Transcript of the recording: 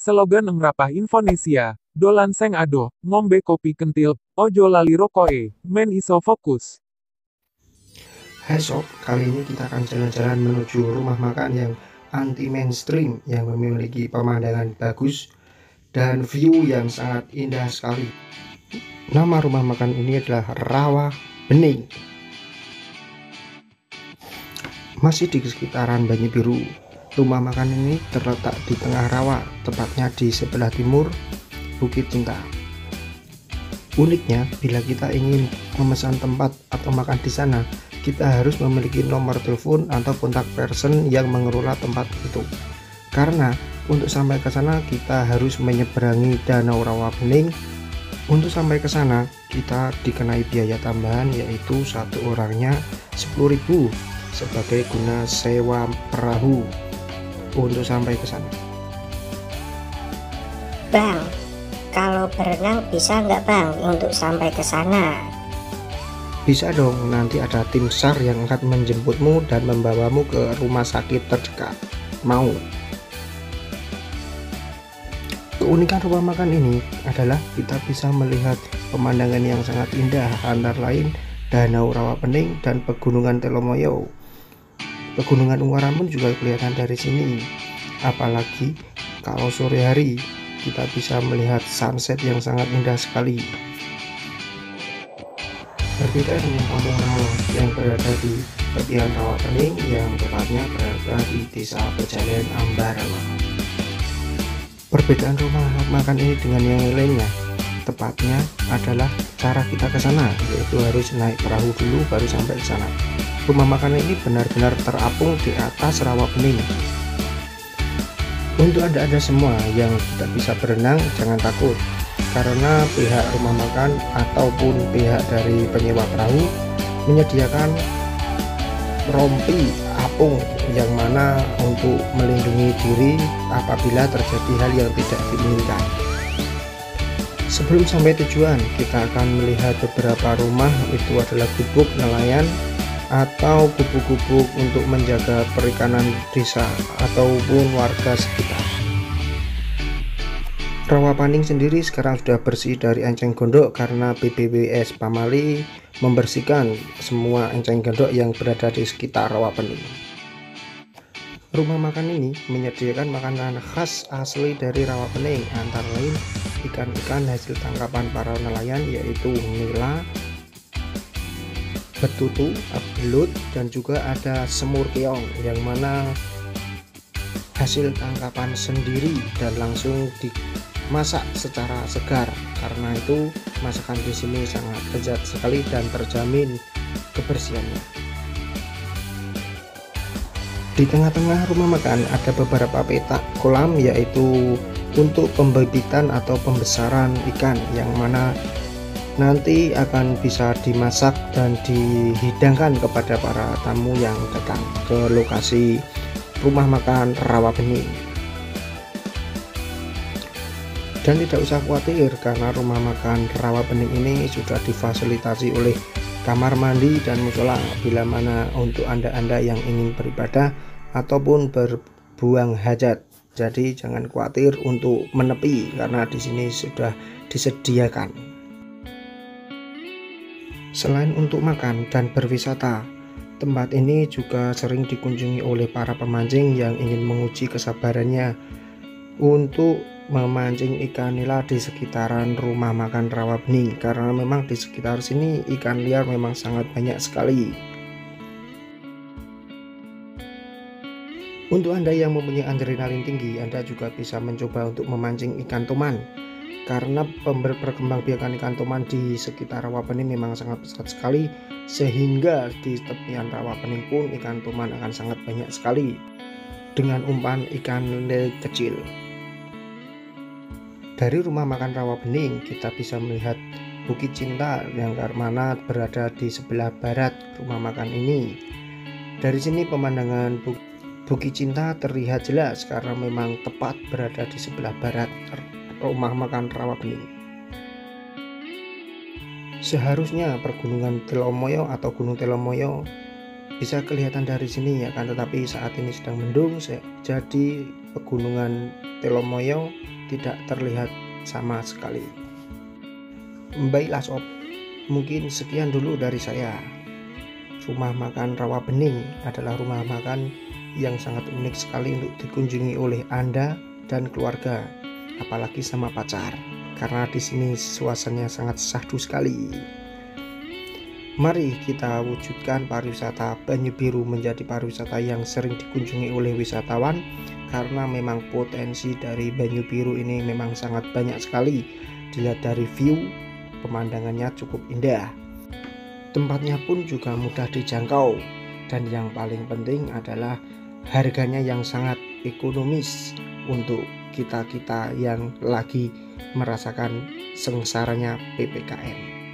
Slogan Engrapah Indonesia, dolan seng adoh, ngombe kopi kentil, ojo lali rokoe, men iso fokus. Hai sob, kali ini kita akan jalan-jalan menuju rumah makan yang anti mainstream yang memiliki pemandangan bagus dan view yang sangat indah sekali. Nama rumah makan ini adalah Rawa Bening. Masih di sekitaran Banyu-Biru. Rumah makan ini terletak di tengah rawa, tepatnya di sebelah timur Bukit Cinta. Uniknya, bila kita ingin memesan tempat atau makan di sana, kita harus memiliki nomor telepon atau kontak person yang mengelola tempat itu. Karena untuk sampai ke sana kita harus menyeberangi Danau Rawa Bening. Untuk sampai ke sana kita dikenai biaya tambahan, yaitu satu orangnya 10.000 sebagai guna sewa perahu untuk sampai ke sana. Bang, kalau berenang bisa nggak bang untuk sampai ke sana? Bisa dong, nanti ada tim SAR yang akan menjemputmu dan membawamu ke rumah sakit terdekat. Mau? Keunikan rumah makan ini adalah kita bisa melihat pemandangan yang sangat indah, antara lain Danau Rawa Bening dan Pegunungan Telomoyo. Pegunungan Ungaran pun juga kelihatan dari sini. Apalagi kalau sore hari kita bisa melihat sunset yang sangat indah sekali. Berbeda dengan kampung rawa yang berada di tepian Rawa Bening yang tepatnya berada di desa Pejalen Ambarawa. Perbedaan rumah makan ini dengan yang lainnya tepatnya adalah cara kita ke sana, yaitu harus naik perahu dulu baru sampai ke sana. Rumah makan ini benar-benar terapung di atas Rawa Bening. Untuk Anda semua yang tidak bisa berenang, jangan takut, karena pihak rumah makan ataupun pihak dari penyewa perahu menyediakan rompi apung yang mana untuk melindungi diri apabila terjadi hal yang tidak diinginkan. Sebelum sampai tujuan, kita akan melihat beberapa rumah. Itu adalah gubuk nelayan atau gubuk-gubuk untuk menjaga perikanan desa ataupun warga sekitar. Rawa Bening sendiri sekarang sudah bersih dari enceng gondok karena BPWS Pamali membersihkan semua enceng gondok yang berada di sekitar Rawa Bening. Rumah makan ini menyediakan makanan khas asli dari Rawa Bening, antara lain ikan-ikan hasil tangkapan para nelayan, yaitu nila, betutu, belut, dan juga ada semur keong yang mana hasil tangkapan sendiri dan langsung dimasak secara segar. Karena itu masakan di sini sangat lezat sekali dan terjamin kebersihannya. Di tengah-tengah rumah makan ada beberapa petak kolam, yaitu untuk pembibitan atau pembesaran ikan yang mana nanti akan bisa dimasak dan dihidangkan kepada para tamu yang datang ke lokasi rumah makan Rawa Bening. Dan tidak usah khawatir karena rumah makan Rawa Bening ini sudah difasilitasi oleh kamar mandi dan musola bila mana untuk anda yang ingin beribadah ataupun berbuang hajat. Jadi jangan khawatir untuk menepi karena di sini sudah disediakan. Selain untuk makan dan berwisata, tempat ini juga sering dikunjungi oleh para pemancing yang ingin menguji kesabarannya untuk memancing ikan nila di sekitaran rumah makan Rawa Bening, karena memang di sekitar sini ikan liar memang sangat banyak sekali. Untuk Anda yang mempunyai adrenalin tinggi, Anda juga bisa mencoba untuk memancing ikan toman, karena perkembangbiakan ikan toman di sekitar Rawa Bening memang sangat besar sekali, sehingga di tepian Rawa Bening pun ikan toman akan sangat banyak sekali dengan umpan ikan lele kecil. Dari rumah makan Rawa Bening kita bisa melihat Bukit Cinta yang mana berada di sebelah barat rumah makan ini. Dari sini pemandangan Bukit Cinta terlihat jelas karena memang tepat berada di sebelah barat rumah makan Rawa Bening. Seharusnya Pegunungan Telomoyo atau Gunung Telomoyo bisa kelihatan dari sini ya kan, tetapi saat ini sedang mendung, jadi Pegunungan Telomoyo tidak terlihat sama sekali. Baiklah sob, mungkin sekian dulu dari saya. Rumah makan Rawa Bening adalah rumah makan yang sangat unik sekali untuk dikunjungi oleh Anda dan keluarga, apalagi sama pacar, karena di sini suasananya sangat syahdu sekali. Mari kita wujudkan pariwisata Banyu Biru menjadi pariwisata yang sering dikunjungi oleh wisatawan, karena memang potensi dari Banyu Biru ini memang sangat banyak sekali. Dilihat dari view, pemandangannya cukup indah. Tempatnya pun juga mudah dijangkau, dan yang paling penting adalah harganya yang sangat ekonomis untuk kita-kita yang lagi merasakan sengsaranya PPKM.